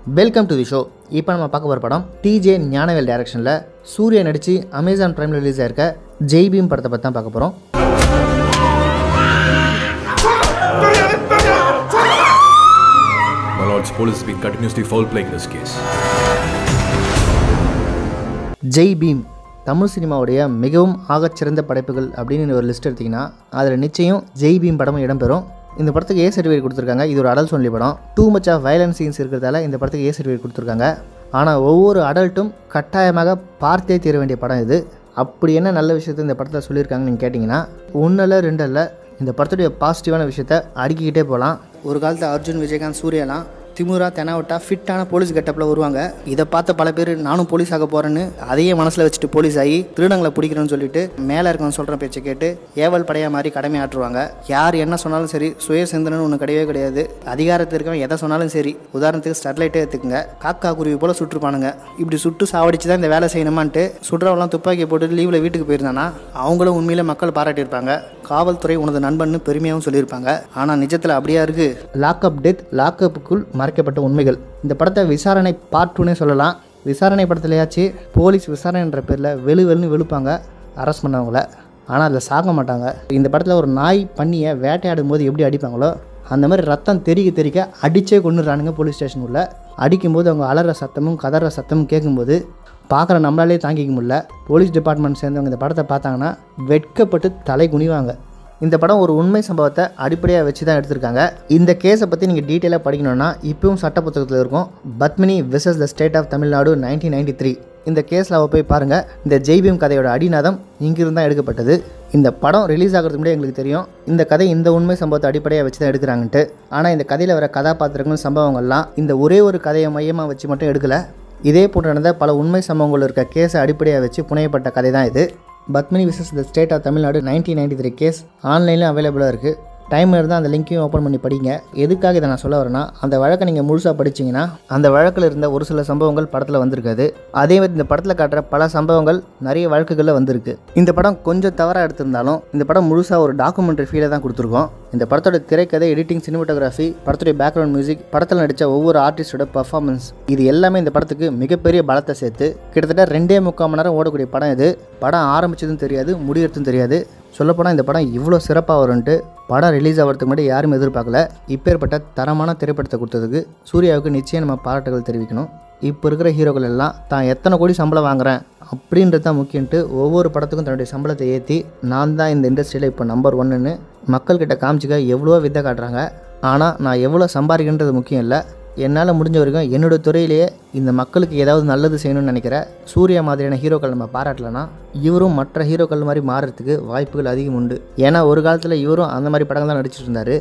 Welcome to the show. இப்போ நம்ம பார்க்க போகிற படம் டிஜே ஞானவேல் டைரக்ஷனில் சூர்யா நடித்து அமேசான் பிரைமில் ரிலீஸ் ஆயிருக்க ஜெய் பீம் படத்தை பற்றி தான் பார்க்க போகிறோம். My lord's police has been continuously foul-playing this case. Jai Bhim Tamil சினிமாவுடைய மிகவும் ஆகச்சிறந்த படைப்புகள் அப்படின்னு ஒரு லிஸ்ட் எடுத்திங்கன்னா அதில் நிச்சயம் ஜெய் பீம் படமும் இடம்பெறும். இந்த படத்துக்கு ஏ சர்டிஃபிகேட் கொடுத்துருக்காங்க. இது ஒரு அடல்ட் ஒன்லி படம். Too much of violence scenes இருக்கிறதால இந்த படத்துக்கு ஏ சர்டிஃபிகேட் கொடுத்துருக்காங்க. ஆனால் ஒவ்வொரு அடல்ட்டும் கட்டாயமாக பார்த்தே தீர வேண்டிய படம் இது. அப்படி என்ன நல்ல விஷயத்தை இந்த படத்தில் சொல்லியிருக்காங்கன்னு நீங்கள் கேட்டிங்கன்னா ஒன்றில் ரெண்டில் இந்த படத்துடைய பாசிட்டிவான விஷயத்தை அடுக்கிக்கிட்டே போகலாம். ஒரு காலத்தில் அர்ஜுன், விஜயகாந்த், சூர்யாலாம் திமுரா தெனாவட்டா ஃபிட்டான போலீஸ் கெட்டப்பில் வருவாங்க. இதை பார்த்த பல பேர் நானும் போலீஸ் ஆக போகிறேன்னு அதையே மனசில் வச்சுட்டு போலீஸ் ஆகி திருடங்களை பிடிக்கிறேன்னு சொல்லிட்டு மேலே இருக்கவங்க சொல்கிற பேச்சை கேட்டு ஏவல் படையாக மாதிரி கடமையாற்றுவாங்க. யார் என்ன சொன்னாலும் சரி, சுய சிந்தனைன்னு ஒன்று கிடையவே கிடையாது. அதிகாரத்தில் இருக்கவன் எதை சொன்னாலும் சரி, உதாரணத்துக்கு ஸ்டெர்லைட்டே எடுத்துக்குங்க, காக்கா குருவி போல் சுட்டுருப்பானுங்க. இப்படி சுட்டு சாவடிச்சு தான் இந்த வேலை செய்யணுமான்ட்டு சுடுறவெல்லாம் துப்பாக்கி போட்டு லீவில் வீட்டுக்கு போயிருந்தானா அவங்களும் உண்மையிலே மக்கள் பாராட்டியிருப்பாங்க. காவல்துறை உனது நண்பன்னு பெருமையாகவும் சொல்லியிருப்பாங்க. ஆனால் நிஜத்தில் அப்படியா இருக்குது? லாக்அப் டெத், லாக்அப்புக்குள் மறைக்கப்பட்ட உண்மைகள். இந்த படத்தை விசாரணை பார்ட் 2னே சொல்லலாம். விசாரணை படத்துலையாச்சு போலீஸ் விசாரணைன்ற பேரில் வெளுன்னு வெளுப்பாங்க அரெஸ்ட் பண்ணவங்கள. ஆனால் அதில் சாக மாட்டாங்க. இந்த படத்தில் ஒரு நாய் பண்ணியை வேட்டையாடும் போது எப்படி அடிப்பாங்களோ அந்த மாதிரி ரத்தம் தெறிக்க அடித்தே கொண்டுறானுங்க. போலீஸ் ஸ்டேஷன் உள்ள அடிக்கும்போது அவங்க அலற சத்தமும் கதற சத்தமும் கேட்கும்போது பார்க்குற நம்மளாலே தாங்கிக்க முடியல. போலீஸ் டிபார்ட்மெண்ட் சேர்ந்தவங்க இந்த படத்தை பார்த்தாங்கன்னா வெட்கப்பட்டு தலை குனிவாங்க. இந்த படம் ஒரு உண்மை சம்பவத்தை அடிப்படையாக வச்சு தான் எடுத்திருக்காங்க. இந்த கேஸை பற்றி நீங்கள் டீட்டெயிலாக படிக்கணும்னா இப்பவும் சட்ட புத்தகத்தில் இருக்கும். Padmini versus the state of Tamil Nadu 1993. இந்த கேஸில் அவள் போய் பாருங்கள். இந்த ஜெய் பீம் கதையோட அடிநாதம் இங்கிருந்து தான் எடுக்கப்பட்டது. இந்த படம் ரிலீஸ் ஆகிறதுக்கு முன்னாடி எங்களுக்கு தெரியும் இந்த கதை இந்த உண்மை சம்பவத்தை அடிப்படையாக வச்சு தான் எடுக்கிறாங்கன்ட்டு. ஆனால் இந்த கதையில் வர கதாபாத்திரங்கள், சம்பவங்கள்லாம் இந்த ஒரே ஒரு கதையை மையமாக வச்சு மட்டும் எடுக்கலை. இதே போன்று நடந்த பல உண்மை சம்பவங்கள் இருக்க கேஸை அடிப்படையாக வச்சு புனையப்பட்ட கதை தான் இது. Padmini versus the state of Tamil Nadu 1993 case ஆன்லைனில் அவைலபிளாக இருக்குது. டைம் இருந்தால் அந்த லிங்க்கையும் ஓப்பன் பண்ணி படிங்க. எதுக்காக இதை நான் சொல்ல வரேன்னா, அந்த வழக்கை நீங்கள் முழுசாக படிச்சிங்கன்னா அந்த வழக்கில் இருந்த ஒரு சில சம்பவங்கள் படத்தில் வந்திருக்காது. அதே மாதிரி இந்த படத்தில் காட்டுற பல சம்பவங்கள் நிறைய வழக்குகளில் வந்திருக்கு. இந்த படம் கொஞ்சம் தவறாக எடுத்திருந்தாலும் இந்த படம் முழுசாக ஒரு டாக்குமெண்ட்ரி ஃபீலை தான் கொடுத்துருக்கோம். இந்த படத்தோட திரைக்கதை, எடிட்டிங், சினிமாட்டோகிராஃபி, படத்துடைய பேக்ரவுண்ட் மியூசிக், படத்தில் நடித்த ஒவ்வொரு ஆர்டிஸ்டோட பர்ஃபார்மன்ஸ், இது எல்லாமே இந்த படத்துக்கு மிகப்பெரிய பலத்தை சேர்த்து கிட்டத்தட்ட 2.25 மணி நேரம் ஓடக்கூடிய படம் இது. படம் ஆரம்பிச்சதும் தெரியாது, முடியறதும் தெரியாது. சொல்லப்போனால் இந்த படம் இவ்வளோ சிறப்பாக வரும்ன்ட்டு படம் ரிலீஸ் ஆகிறதுக்கு முன்னாடி யாரும் எதிர்பார்க்கல. இப்பேற்பட்ட தரமான திரைப்படத்தை கொடுத்ததுக்கு சூர்யாவுக்கு நிச்சயம் நம்ம பாராட்டுகள் தெரிவிக்கணும். இப்போ இருக்கிற ஹீரோக்கள் எல்லாம் தான் எத்தனை கோடி சம்பளம் வாங்குறேன் அப்படின்றது தான் முக்கியன்ட்டு ஒவ்வொரு படத்துக்கும் தன்னுடைய சம்பளத்தை ஏற்றி நான் தான் இந்த இண்டஸ்ட்ரியில் இப்போ நம்பர் 1ன்னு மக்கள்கிட்ட காமிச்சிக்க எவ்வளோ வித்தை காட்டுறாங்க. ஆனால் நான் எவ்வளோ சம்பாதிக்கின்றது முக்கியம் இல்லை, என்னால் முடிஞ்ச வரைக்கும் என்னோடய துறையிலேயே இந்த மக்களுக்கு ஏதாவது நல்லது செய்யணும்னு நினைக்கிற சூர்யா மாதிரியான ஹீரோக்கள் நம்ம பாராட்டலைன்னா இவரும் மற்ற ஹீரோக்கள் மாதிரி மாறுறதுக்கு வாய்ப்புகள் அதிகம் உண்டு. ஏன்னா ஒரு காலத்தில் இவரும் அந்த மாதிரி படங்கள் தான் நடிச்சிட்டு இருந்தார்.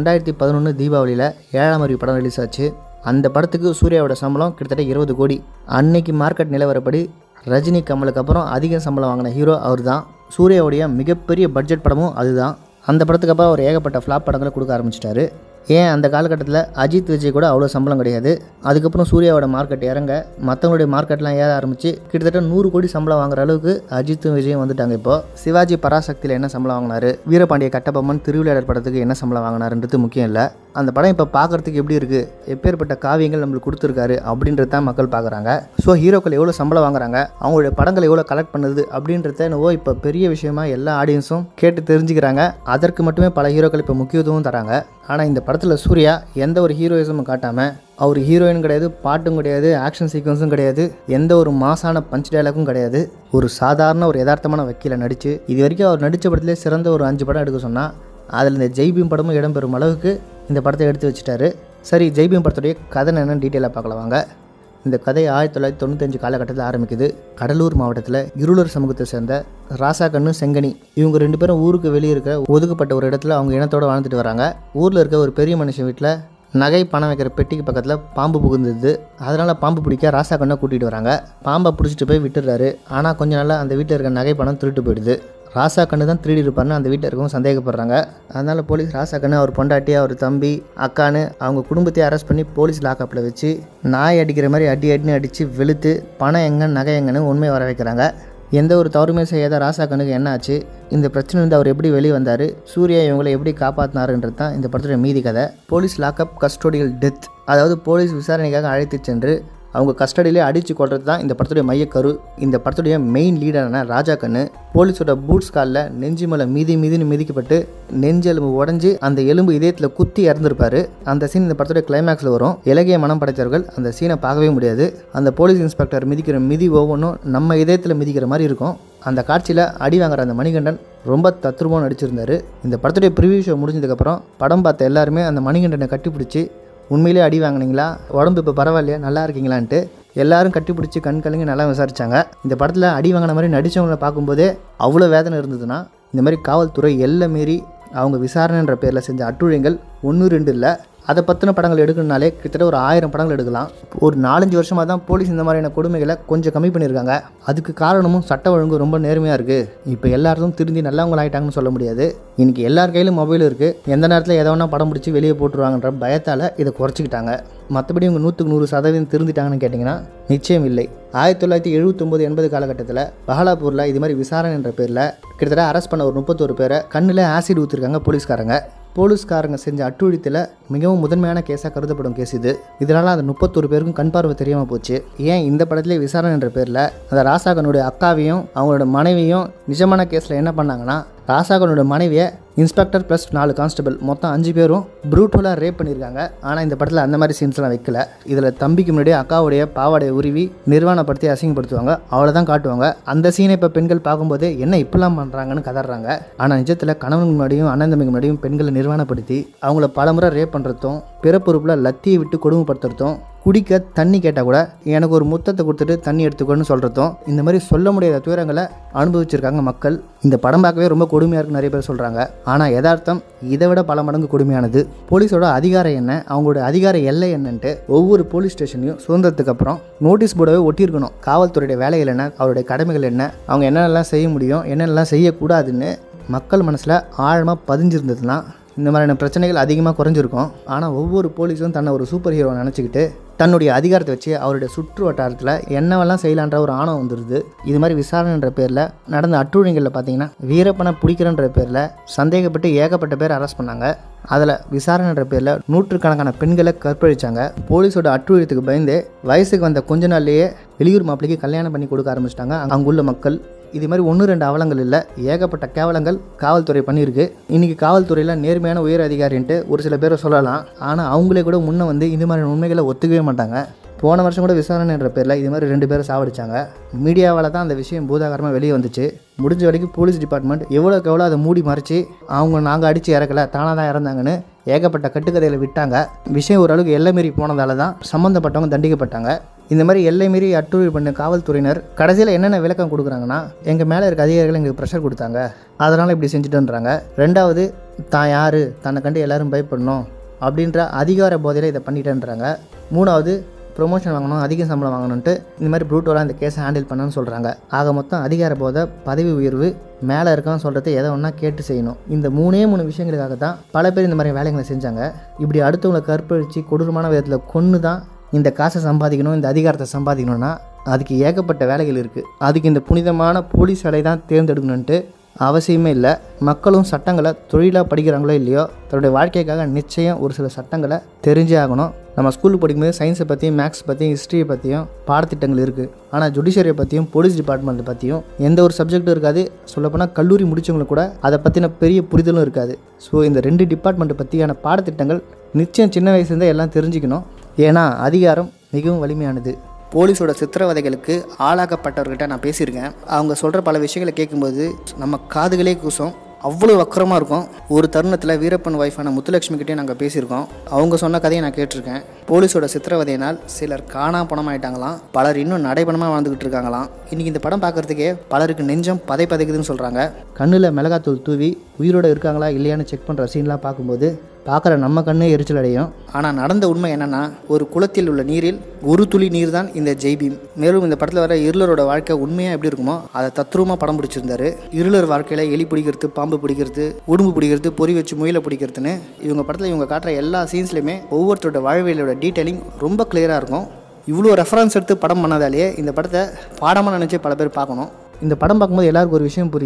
2011 தீபாவளியில் 7ஆம் அறிவு படம் ரிலீஸ் ஆச்சு. அந்த படத்துக்கு சூர்யாவோட சம்பளம் கிட்டத்தட்ட 20 கோடி. அன்னைக்கு மார்க்கெட் நிலவரப்படி ரஜினி, கமலுக்கு அப்புறம் அதிக சம்பளம் வாங்கின ஹீரோ அவர் தான். சூர்யாவுடைய மிகப்பெரிய பட்ஜெட் படமும் அதுதான். அந்த படத்துக்கு அப்புறம் அவர் ஏகப்பட்ட ஃப்ளாப் படங்களை கொடுக்க ஆரம்பிச்சிட்டாரு. ஏன் அந்த காலகட்டத்தில் அஜித், விஜய் கூட அவ்வளோ சம்பளம் கிடையாது. அதுக்கப்புறம் சூர்யாவோட மார்க்கெட் இறங்க மற்றவங்களுடைய மார்க்கெட்லாம் ஏற ஆரம்பித்து கிட்டத்தட்ட 100 கோடி சம்பளம் வாங்குற அளவுக்கு அஜித்தும் விஜயும் வந்துட்டாங்க. இப்போ சிவாஜி பராசக்தியில் என்ன சம்பளம் வாங்கினாரு, வீரபாண்டிய கட்டபொம்மன் திருவிளையாடல் படத்துக்கு என்ன சம்பளம் வாங்கினாருன்றது முக்கியம் இல்லை. அந்த படம் இப்போ பார்க்குறதுக்கு எப்படி இருக்குது, எப்பேற்பட்ட காவியங்கள் நம்மளுக்கு கொடுத்துருக்காரு அப்படின்றது தான் மக்கள் பார்க்குறாங்க. ஸோ ஹீரோக்கள் எவ்வளோ சம்பளம் வாங்குறாங்க, அவங்களுடைய படங்கள் எவ்வளோ கலெக்ட் பண்ணுது அப்படின்றத என்னவோ இப்போ பெரிய விஷயமா எல்லா ஆடியன்ஸும் கேட்டு தெரிஞ்சுக்கிறாங்க. அதற்கு மட்டுமே பல ஹீரோக்கள் இப்போ முக்கியத்துவம் தராங்க. ஆனால் இந்த படத்தில் சூர்யா எந்த ஒரு ஹீரோயிசமும் காட்டாமல், அவர் ஹீரோயின் கிடையாது, பாட்டும் கிடையாது, ஆக்ஷன் சீக்வன்ஸும் கிடையாது, எந்த ஒரு மாசான பஞ்ச் டயலாகும் கிடையாது, ஒரு சாதாரண ஒரு யதார்த்தமான வக்கீலை நடித்து இது வரைக்கும் அவர் நடித்த படத்திலே சிறந்த ஒரு 5 படம் எடுக்க சொன்னால் அதில் இந்த ஜெய் பீம் படமும் இடம்பெறும் அளவுக்கு இந்த படத்தை எடுத்து வச்சுட்டாரு. சரி, ஜெய் பீம் படத்துடைய கதை என்னென்னு டீட்டெயிலாக பார்க்கலாம் வாங்க. இந்த கதை 1995 காலகட்டத்தில் ஆரம்பிக்குது. கடலூர் மாவட்டத்தில் இருளர் சமூகத்தை சேர்ந்த ராசாக்கண்ணு, செங்கனி இவங்க 2 பேரும் ஊருக்கு வெளியே இருக்கிற ஒதுக்கப்பட்ட ஒரு இடத்துல அவங்க இனத்தோடு வாழ்ந்துட்டு வராங்க. ஊரில் இருக்க ஒரு பெரிய மனுஷன் வீட்டில் நகை பணம் வைக்கிற பெட்டிக்கு பக்கத்தில் பாம்பு புகுந்தது. அதனால் பாம்பு பிடிக்க ராசாக்கண்ணை கூட்டிகிட்டு வராங்க. பாம்பை பிடிச்சிட்டு போய் விட்டுடுறாரு. ஆனால் கொஞ்ச நாளில் அந்த வீட்டில் இருக்க நகை பணம் திருட்டு போயிடுது. ராசா கண்ணு தான் திருடி இருப்பார்னு அந்த வீட்டில் இருக்கவும் சந்தேகப்படுறாங்க. அதனால் போலீஸ் ராசா கண்ணு, அவர் பொண்டாட்டி, அவர் தம்பி, அக்கான்னு அவங்க குடும்பத்தையே அரெஸ்ட் பண்ணி போலீஸ் லாக்கப்பில் வச்சு நாய் அடிக்கிற மாதிரி அடின்னு அடித்து வெளுத்து பணம் எங்கே நகை எங்கன்னு உண்மை வர வைக்கிறாங்க. எந்த ஒரு தவறுமே செய்யாத ராசா கண்ணுக்கு என்ன ஆச்சு, இந்த பிரச்சனை வந்து அவர் எப்படி வெளியே வந்தார், சூர்யா இவங்களை எப்படி காப்பாற்றினாருன்றது தான் இந்த படத்துடைய மீதி கதை. போலீஸ் லாக்அப், கஸ்டோடியல் டெத், அதாவது போலீஸ் விசாரணைக்காக அழைத்து சென்று அவங்க கஸ்டடியிலே அடித்து கொள்றது தான் இந்த படத்துடைய மையக்கரு. இந்த படத்துடைய மெயின் லீடரான ராஜா கண்ணு போலீஸோட பூட்ஸ் காலில் நெஞ்சு மேலே மீதின்னு மிதிக்கப்பட்டு நெஞ்செலும்பு உடஞ்சி அந்த எலும்பு இதயத்தில் குத்தி இறந்துருப்பாரு. அந்த சீன் இந்த படத்துடைய கிளைமேக்ஸில் வரும். இலகிய மனம் படைத்தவர்கள் அந்த சீனை பார்க்கவே முடியாது. அந்த போலீஸ் இன்ஸ்பெக்டர் மிதிக்கிற மிதி ஒவ்வொன்றும் நம்ம இதயத்தில் மிதிக்கிற மாதிரி இருக்கும். அந்த காட்சியில் அடி வாங்குற அந்த மணிகண்டன் ரொம்ப தத்ரூபமாக நடிச்சிருந்தார். இந்த படத்துடைய ப்ரிவியூ ஷோ முடிஞ்சதுக்கப்புறம் படம் பார்த்த எல்லாருமே அந்த மணிகண்டனை கட்டிப்பிடிச்சி உண்மையிலே அடி வாங்கினீங்களா, உடம்பு இப்போ பரவாயில்லையா, நல்லா இருக்கீங்களான்ட்டு எல்லாரும் கட்டிப்பிடிச்சி கண் கலங்கி நல்லா விசாரித்தாங்க. இந்த படத்தில் அடி வாங்கின மாதிரி நடித்தவங்களை பார்க்கும்போதே அவ்வளோ வேதனை இருந்ததுன்னா இந்த மாதிரி காவல்துறை எல்லை மீறி அவங்க விசாரணைன்ற பேரில் செஞ்ச அட்டுழியங்கள் 1-2 இல்லை. அதை பற்றின படங்கள் எடுக்கணுனாலே கிட்டத்தட்ட ஒரு 1000 படங்கள் எடுக்கலாம். ஒரு 4-5 வருஷமாக தான் போலீஸ் இந்த மாதிரியான கொடுமைகளை கொஞ்சம் கம்மி பண்ணியிருக்காங்க. அதுக்கு காரணமும் சட்ட ஒழுங்கு ரொம்ப நேர்மையாக இருக்குது. இப்போ எல்லாரும் திருந்தி நல்லவங்களாயிட்டாங்கன்னு சொல்ல முடியாது. இன்றைக்கி எல்லார் கையிலும் மொபைல் இருக்குது. எந்த நேரத்தில் எதை வேணால் படம் பிடிச்சி வெளியே போட்டுருவாங்கன்ற பயத்தால் இதை குறைச்சிக்கிட்டாங்க. மற்றபடி இவங்க 100% திருந்திட்டாங்கன்னு கேட்டிங்கன்னா நிச்சயம் இல்லை. 1979-80 காலகட்டத்தில் பஹலாப்பூரில் இது மாதிரி விசாரணைன்ற பேரில் கிட்டத்தட்ட அரெஸ்ட் பண்ண ஒரு 31 பேரை கண்ணில் ஆசிட் ஊற்றிருக்காங்க போலீஸ்காரங்க செஞ்ச அட்டுழியத்தில் மிகவும் முதன்மையான கேஸாக கருதப்படும் கேஸ் இது. இதனால் அந்த 31 பேருக்கும் கண் பார்வை தெரியாமல் போச்சு. ஏன் இந்த படத்திலே விசாரணைன்ற பேரில் அந்த ராசாகனுடைய அக்காவையும் அவங்களோட மனைவியும் நிஜமான கேஸில் என்ன பண்ணாங்கன்னா, ராசாகனோட மனைவியை இன்ஸ்பெக்டர் ப்ளஸ் 4 கான்ஸ்டபிள் மொத்தம் 5 பேரும் ப்ரூட்டலாக ரேப் பண்ணியிருக்காங்க. ஆனால் இந்த படத்தில் அந்த மாதிரி சீன்ஸ்லாம் வைக்கல. இதில் தம்பிக்கு முன்னாடியே அக்காவுடைய பாவாடையை உருவி நிர்வாணப்படுத்தி அசிங்கப்படுத்துவாங்க, அவ்வளோதான் காட்டுவாங்க. அந்த சீனை இப்போ பெண்கள் பார்க்கும்போது என்ன இப்படிலாம் பண்ணுறாங்கன்னு கதறாங்க. ஆனால் நிஜத்தில் கணவனுக்கு முன்னாடியும் அண்ணன் தம்பிக்கு முன்னாடியும் பெண்களை நிர்வாணப்படுத்தி அவங்கள பலமுறை ரேப் பண்ணுறதும் பிறப்புறுப்பில் லத்தியை விட்டு கொடுமைப்படுத்துறதும் குடிக்க தண்ணி கேட்டால் கூட எனக்கு ஒரு முத்தத்தை கொடுத்துட்டு தண்ணி எடுத்துக்கோன்னு சொல்கிறதும் இந்த மாதிரி சொல்ல முடியாத துயரங்களை அனுபவிச்சிருக்காங்க மக்கள். இந்த படம் பார்க்கவே ரொம்ப கொடுமையாக இருக்குன்னு நிறைய பேர் சொல்கிறாங்க. ஆனால் யதார்த்தம் இதை விட பல மடங்கு கொடுமையானது. போலீஸோட அதிகாரம் என்ன, அவங்களோட அதிகார எல்லை என்னன்ட்டு ஒவ்வொரு போலீஸ் ஸ்டேஷனையும் சுதந்திரத்துக்கு அப்புறம் நோட்டீஸ் போர்டவே ஒட்டியிருக்கணும். காவல்துறையுடைய வேலைகள் என்ன, அவருடைய கடமைகள் என்ன, அவங்க என்னென்னலாம் செய்ய முடியும், என்னென்னலாம் செய்யக்கூடாதுன்னு மக்கள் மனசில் ஆழமாக பதிஞ்சிருந்ததுன்னா இந்த மாதிரியான பிரச்சனைகள் அதிகமாக குறைஞ்சிருக்கும். ஆனால் ஒவ்வொரு போலீஸும் தன்னை ஒரு சூப்பர் ஹீரோ நினச்சிக்கிட்டு தன்னுடைய அதிகாரத்தை வச்சு அவருடைய சுற்று வட்டாரத்தில் என்னவெல்லாம் செய்யலான்ற ஒரு ஆணவம் வந்துடுது. இது மாதிரி விசாரணைன்ற பேரில் நடந்த அட்டுழியங்களில் பார்த்தீங்கன்னா வீரப்பனை பிடிக்கிறன்ற பேரில் சந்தேகப்பட்டு ஏகப்பட்ட பேர் அரெஸ்ட் பண்ணாங்க. அதில் விசாரணைன்ற பேரில் 100கணக்கான பெண்களை கற்பழித்தாங்க. போலீஸோட அட்டுழியத்துக்கு பயந்து வயசுக்கு வந்த கொஞ்ச நாள்லேயே வெளியூர் மாப்பிள்ளைக்கு கல்யாணம் பண்ணி கொடுக்க ஆரம்பிச்சிட்டாங்க அங்குள்ள மக்கள். இது மாதிரி 1-2 அவலங்கள் இல்லை, ஏகப்பட்ட கேவலங்கள் காவல்துறை பண்ணியிருக்கு. இன்றைக்கி காவல்துறையில் நேர்மையான உயர் அதிகாரின்ட்டு ஒரு சில பேரை சொல்லலாம். ஆனால் அவங்களே கூட முன்னே வந்து இது மாதிரி உண்மைகளை ஒத்துக்கவே மாட்டாங்க. போன வருஷம் கூட விசாரணைன்ற பேரில் இது மாதிரி 2 பேரை சாவடிச்சாங்க. மீடியாவால் தான் அந்த விஷயம் பூதாகரமாக வெளியே வந்துச்சு. முடிஞ்ச வரைக்கும் போலீஸ் டிபார்ட்மெண்ட் எவ்வளோக்கு எவ்வளோ அதை மூடி மறைச்சி அவங்க நாங்கள் அடித்து இறக்கலை தானாக தான் இறந்தாங்கன்னு ஏகப்பட்ட கட்டுக்கதையில் விட்டாங்க. விஷயம் ஓரளவுக்கு எல்லை மீறி போனதால தான் சம்மந்தப்பட்டவங்க தண்டிக்கப்பட்டாங்க. இந்த மாதிரி எல்லை மீறி அட்டுழியம் பண்ண காவல்துறையினர் கடைசியில் என்னென்ன விளக்கம் கொடுக்குறாங்கன்னா, எங்கள் மேலே இருக்க அதிகாரிகள் எங்களுக்கு ப்ரெஷர் கொடுத்தாங்க, அதனால் இப்படி செஞ்சுட்டுன்றாங்க. 2வது தான் யார், தன்னை கண்டு எல்லோரும் பயப்படணும் அப்படின்ற அதிகார போதையில் இதை பண்ணிட்டேன்றாங்க. 3வது ப்ரொமோஷன் வாங்கணும், அதிக சம்பளம் வாங்கணுன்ட்டு இந்த மாதிரி ப்ரூட்டலாக இந்த கேஸை ஹேண்டில் பண்ணணும்னு சொல்கிறாங்க. ஆக மொத்தம் அதிகார போதை, பதவி உயர்வு, மேலே இருக்கான்னு சொல்கிறது எதை ஒன்றா கேட்டு செய்யணும். இந்த 3 விஷயங்களுக்காக தான் பல பேர் இந்த மாதிரி வேலைகளை செஞ்சாங்க. இப்படி அடுத்தவங்களை கற்பழித்து கொடூரமான விதத்தில் கொன்று தான் இந்த காசை சம்பாதிக்கணும், இந்த அதிகாரத்தை சம்பாதிக்கணும்னா அதுக்கு ஏகப்பட்ட வேலைகள் இருக்குது. அதுக்கு இந்த புனிதமான போலீஸ் வேலை தான் தேர்ந்தெடுக்கணுன்ட்டு அவசியமே இல்லை. மக்களும் சட்டங்களை தொழிலாக படிக்கிறாங்களோ இல்லையோ தன்னுடைய வாழ்க்கைக்காக நிச்சயம் ஒரு சில சட்டங்களை தெரிஞ்சே ஆகணும். நம்ம ஸ்கூலுக்கு படிக்கும்போது சயின்ஸை பற்றியும் மேக்ஸ் பற்றியும் ஹிஸ்ட்ரியை பற்றியும் பாடத்திட்டங்கள் இருக்குது. ஆனால் ஜுடிஷியரியை பற்றியும் போலீஸ் டிபார்ட்மெண்ட்டை பற்றியும் எந்த ஒரு சப்ஜெக்டும் இருக்காது. சொல்லப்போனால் கல்லூரி முடித்தவங்களுக்கு கூட அதை பற்றின பெரிய புரிதலும் இருக்காது. ஸோ இந்த 2 டிபார்ட்மெண்ட்டை பற்றியான பாடத்திட்டங்கள் நிச்சயம் சின்ன வயசுலேருந்தே எல்லாம் தெரிஞ்சுக்கணும். ஏன்னா அதிகாரம் மிகவும் வலிமையானது. போலீஸோட சித்திரவதைகளுக்கு ஆளாக்கப்பட்டவர்கிட்ட நான் பேசியிருக்கேன். அவங்க சொல்கிற பல விஷயங்களை கேட்கும்போது நம்ம காதுகளே கூசும், அவ்வளோ வக்கரமாக இருக்கும். ஒரு தருணத்தில் வீரப்பன் ஒய்ஃபான முத்துலட்சுமிக்கிட்டே நாங்கள் பேசியிருக்கோம். அவங்க சொன்ன கதையை நான் கேட்டிருக்கேன். போலீஸோட சித்திரவதையினால் சிலர் காணாம ஆயிட்டாங்களாம், பலர் இன்னும் நடைபணமாக வாழ்ந்துக்கிட்டு இருக்காங்களாம். இன்றைக்கி இந்த படம் பார்க்குறதுக்கே பலருக்கு நெஞ்சம் பதைக்குதுன்னு சொல்கிறாங்க. கண்ணில் மிளகாத்தூள் தூவி உயிரோடு இருக்காங்களா இல்லையான்னு செக் பண்ணுற சீன்லாம் பார்க்கும்போது பார்க்குற நம்ம கண்ணே எரிச்சல் அடையும். ஆனால் நடந்த உண்மை என்னென்னா, ஒரு குளத்தில் உள்ள நீரில் ஒரு துளி நீர் தான் இந்த ஜெய்பீம். மேலும் இந்த படத்தில் வர இருளரோட வாழ்க்கை உண்மையாக எப்படி இருக்குமோ அதை தத்ரூபமாக படம் பிடிச்சிருந்தாரு. இருளர் வாழ்க்கையில் எலி பிடிக்கிறது, பாம்பு பிடிக்கிறது, உடும்பு பிடிக்கிறது, பொறி வச்சு முயலை பிடிக்கிறதுன்னு இவங்க படத்தில் இவங்க காட்டுற எல்லா சீன்ஸ்லையுமே ஒவ்வொருத்தரோட வாழ்வியலோட டீட்டெயிலிங் ரொம்ப கிளியராக இருக்கும். இவ்வளோ ரெஃபரன்ஸ் எடுத்து படம் பண்ணதாலேயே இந்த படத்தை பாடமாக நினச்சி பல பேர் பார்க்கணும். இந்த படம் பார்க்கும்போது எல்லாருக்கும் ஒரு விஷயம் புரியும்.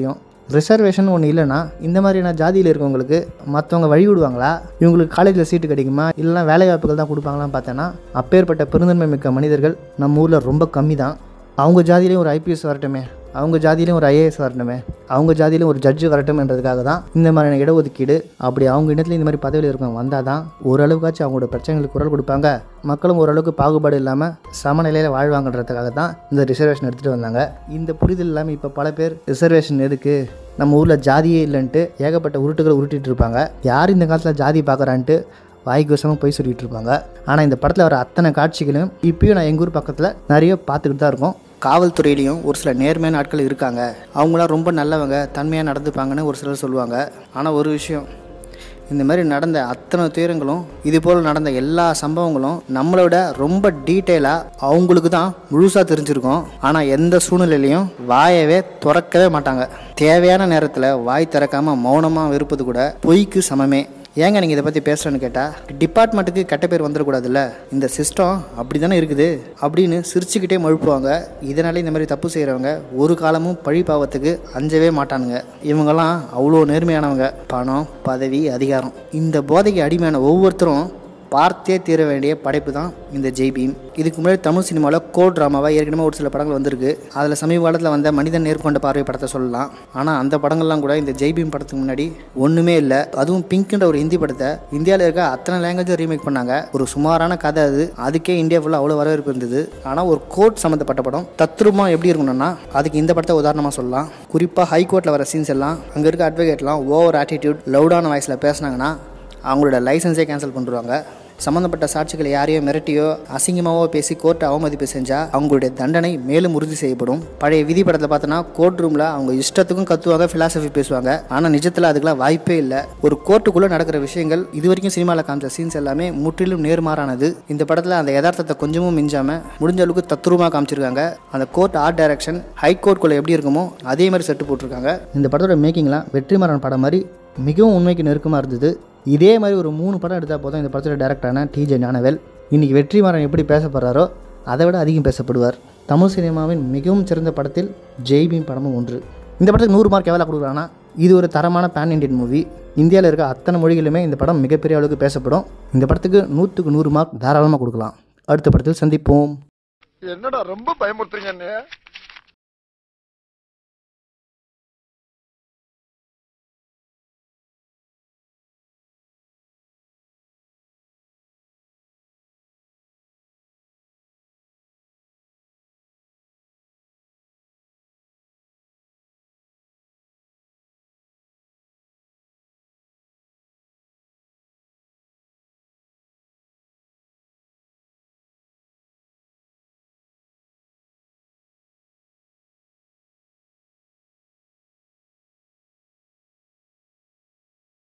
ரிசர்வேஷன் ஒன்று இல்லைன்னா இந்த மாதிரியான ஜாதியில் இருக்கவங்களுக்கு மற்றவங்க வழி விடுவாங்களா, இவங்களுக்கு காலேஜில் சீட்டு கிடைக்குமா, இல்லைனா வேலை வாய்ப்புகள் தான் கொடுப்பாங்களான்னு பார்த்தோன்னா அப்பேற்பட்ட பெருந்தன்மை மிக்க மனிதர்கள் நம்ம ஊரில் ரொம்ப கம்மி தான். அவங்க ஜாதியிலையும் ஒரு ஐபிஎஸ் வரட்டுமே, அவங்க ஜாதியிலையும் ஒரு ஐஏஎஸ் வரட்டுமே, அவங்க ஜாதியிலையும் ஒரு ஜட்ஜு வரட்டும்ன்றதுக்காக தான் இந்த மாதிரியான இடஒதுக்கீடு. அப்படி அவங்க இடத்துல இந்த மாதிரி பதவியில் இருக்கவங்க வந்தால் தான் ஓரளவுக்காச்சும் அவங்களோட பிரச்சனைகளுக்கு குரல் கொடுப்பாங்க, மக்களும் ஓரளவுக்கு பாகுபாடு இல்லாமல் சமநிலையில் வாழ்வாங்கன்றதுக்காக தான் இந்த ரிசர்வேஷன் எடுத்துகிட்டு வந்தாங்க. இந்த புரிதல் இல்லாமல் இப்போ பல பேர் ரிசர்வேஷன் எதுக்கு, நம்ம ஊரில் ஜாதியே இல்லைன்ட்டு ஏகப்பட்ட உருட்டுகளை உருட்டிகிட்டு இருப்பாங்க. யார் இந்த காலத்தில் ஜாதி பார்க்குறான்ட்டு வாய்க்கு வசமாக போய் சொல்லிகிட்டு இருப்பாங்க. ஆனால் இந்த படத்தில் வர அத்தனை காட்சிகளும் இப்பயும் நான் எங்கள் ஊர் பக்கத்தில் நிறைய பார்த்துக்கிட்டு தான் இருக்கோம். காவல்துறையிலையும் ஒரு சில நேர்மையான ஆட்கள் இருக்காங்க, அவங்களாம் ரொம்ப நல்லவங்க, தன்மையாக நடந்துப்பாங்கன்னு ஒரு சிலர் சொல்லுவாங்க. ஆனால் ஒரு விஷயம், இந்த மாதிரி நடந்த அத்தனை துயரங்களும் இதுபோல் நடந்த எல்லா சம்பவங்களும் நம்மளோட ரொம்ப டீட்டெயிலாக அவங்களுக்கு தான் முழுசாக தெரிஞ்சிருக்கும். ஆனால் எந்த சூழ்நிலையிலையும் வாயவே திறக்கவே மாட்டாங்க. தேவையான நேரத்தில் வாய் திறக்காமல் மௌனமாக இருப்பது கூட பொய்க்கு சமமே. ஏங்க நீங்கள் இதை பற்றி பேசுகிறேன்னு கேட்டால், டிபார்ட்மெண்ட்டுக்கு கெட்ட பேர் வந்துடக்கூடாதுல்ல, இந்த சிஸ்டம் அப்படி தானே இருக்குது அப்படின்னு சிரிச்சுக்கிட்டே மழுப்புவாங்க. இதனால இந்த மாதிரி தப்பு செய்கிறவங்க ஒரு காலமும் பழி பாவத்துக்கு அஞ்சவே மாட்டானுங்க. இவங்கெல்லாம் அவ்வளோ நேர்மையானவங்க. பணம், பதவி, அதிகாரம், இந்த போதைக்கு அடிமையான ஒவ்வொருத்தரும் பார்த்தே தீர வேண்டிய படைப்பு தான் இந்த ஜெய்பீம். இதுக்கு முன்னாடி தமிழ் சினிமாவில் கோட் ட்ராமாவாக ஏற்கனவே ஒரு சில படங்கள் வந்திருக்கு. அதில் சமீப காலத்தில் வந்த மனிதன் நேர்கொண்ட பார்வை படத்தை சொல்லலாம். ஆனால் அந்த படங்கள்லாம் கூட இந்த ஜெய்பீம் படத்துக்கு முன்னாடி ஒன்றுமே இல்லை. அதுவும் பிங்க்ன்ற ஒரு ஹிந்தி படத்தை இந்தியாவில் இருக்க அத்தனை லாங்குவேஜும் ரீமேக் பண்ணாங்க. ஒரு சுமாரான கதை அது. அதுக்கே இந்தியா ஃபுல்லாக அவ்வளோ வரவேற்பு இருந்தது. ஆனால் ஒரு கோர்ட் சம்மந்தப்பட்ட படம் தத்ரூபமா எப்படி இருக்கணும்னா அதுக்கு இந்த படத்தை உதாரணமாக சொல்லலாம். குறிப்பாக ஹைகோர்ட்டில் வர சீன்ஸ் எல்லாம் அங்கே இருக்க அட்வொகேட்லாம் ஓவர் ஆட்டிடியூட் லவுடான வாய்ஸில் பேசினாங்கன்னா அவங்களோட லைசன்ஸே கேன்சல் பண்ணிடுவாங்க. சம்மந்தப்பட்ட சாட்சிகளை யாரையோ மிரட்டியோ அசிங்கமாவோ பேசி கோர்ட்டை அவமதிப்பு செஞ்சால் அவங்களுடைய தண்டனை மேலும் உறுதி செய்யப்படும். பழைய விதி படத்தில் பார்த்தோன்னா கோர்ட் ரூமில் அவங்க இஷ்டத்துக்கும் கத்துவாங்க, ஃபிலாசபி பேசுவாங்க. ஆனால் நிஜத்தில் அதுக்கெல்லாம் வாய்ப்பே இல்லை. ஒரு கோர்ட்டுக்குள்ளே நடக்கிற விஷயங்கள் இது வரைக்கும் சினிமாவில் காமிச்ச சீன்ஸ் எல்லாமே முற்றிலும் நேர்மாறானது. இந்த படத்தில் அந்த யதார்த்தத்தை கொஞ்சமும் மிஞ்சாமல் முடிஞ்ச அளவுக்கு தத்ரூபமாக காமிச்சிருக்காங்க. அந்த கோர்ட் ஆர்ட் டைரக்ஷன் ஹைகோர்ட்டுக்குள்ளே எப்படி இருக்குமோ அதே மாதிரி செட்டு போட்டிருக்காங்க. இந்த படத்தோட மேக்கிங்லாம் வெற்றிமாறன் படம் மாதிரி மிகவும் உண்மைக்கு நெருக்கமாக இருந்தது. இதே மாதிரி ஒரு 3 படம் எடுத்தால் போதும் இந்த படத்தோட டேரக்டரான டிஜே ஞானவேல் இன்றைக்கி வெற்றிமாறன் எப்படி பேசப்படுறாரோ அதை விட அதிகம் பேசப்படுவார். தமிழ் சினிமாவின் மிகவும் சிறந்த படத்தில் ஜெய்பீம் படமும் ஒன்று. இந்த படத்துக்கு 100 மார்க் எவ்வளோ கொடுக்குறாங்கன்னா இது ஒரு தரமான பேன் இண்டியன் மூவி. இந்தியாவில் இருக்க அத்தனை மொழிகளுமே இந்த படம் மிகப்பெரிய அளவுக்கு பேசப்படும். இந்த படத்துக்கு 100க்கு 100 மார்க் தாராளமாக கொடுக்கலாம். அடுத்த படத்தில் சந்திப்போம். என்னடா ரொம்ப பயமுறுத்துறீங்க.